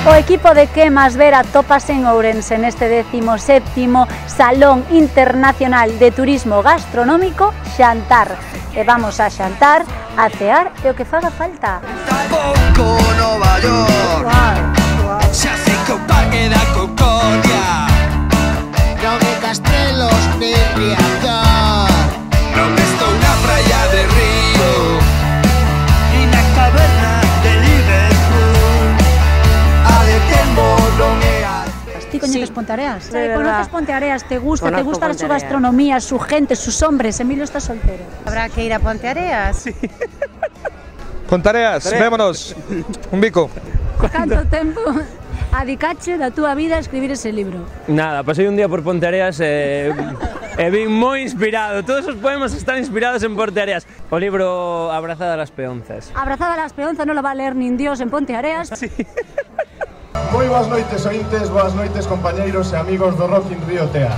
O equipo de Que Más Ver atópase en Ourense neste 17º Salón Internacional de Turismo Gastronómico Xantar. E vamos a xantar, a cear e o que faga falta. Tampouco Nova York, xa sei que o parque da Concordia, non de Castelos de Riazor, non estou na praia de Río, ni na caverna de Liverpool, a de tempo non é a... ¿Ti coñeces Ponteareas? De ¿Conoces verdad. Ponteareas? ¿Te gusta? ¿Te Conozco gusta su Ponteareas. gastronomía, su gente, sus hombres? Emilio está soltero. Habrá que ir a Ponteareas. Sí. Pontareas, vémonos. Un bico. Canto tempo adicache da túa vida a escribir ese libro? Nada, pasei un día por Ponteareas e vin moi inspirado. Todos os poemas están inspirados en Ponteareas. O libro Abrazada a las peonzas. Abrazada a las peonzas non lo va a leer nin Dios en Ponteareas. Sí. Moi boas noites, ointes, boas noites, compañeiros e amigos do Rock in Río Tea.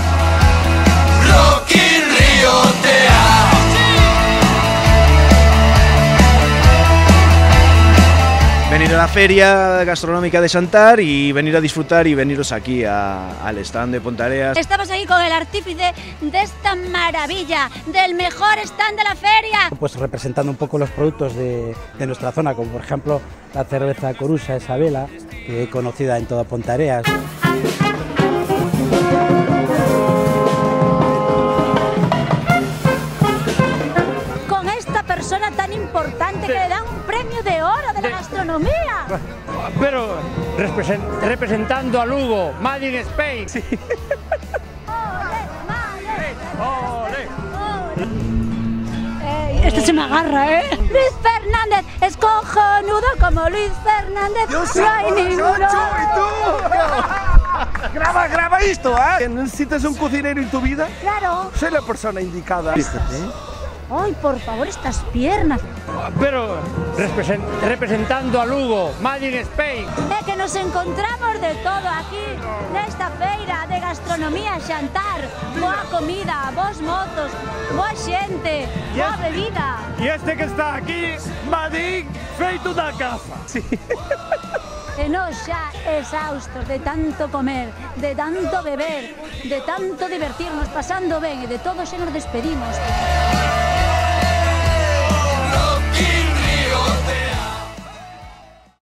Rock in Río Tea. Venir a la feria gastronómica de Xantar y venir a disfrutar y veniros aquí al stand de Ponteareas. Estamos aquí con el artífice de esta maravilla, del mejor stand de la feria. Pues representando un poco los productos de nuestra zona, como por ejemplo la cerveza Corusa Isabela, que es conocida en toda Ponteareas. Con esta persona tan importante que le dan un premio de oro de la gastronomía. Pero representando a Lugo, Made in Spain. Sí. Este se me agarra, ¿eh? Luis Fernández es cojonudo como Luis Fernández. No hay ninguno. Graba isto, ¿eh? ¿Necesitas un cocinero en tu vida? Claro. Soy la persona indicada. Ay, por favor, estas piernas. Pero representando a Lugo, Made in Spain. Que nos encontramos de todo aquí, nesta feira de gastronomía Xantar. Boa comida, bons motos, boa xente, boa bebida. Y este que está aquí, Made in feito da casa. Sí. E nós xa exaustos de tanto comer, de tanto beber, de tanto divertirnos pasando ben e de todo xa nos despedimos.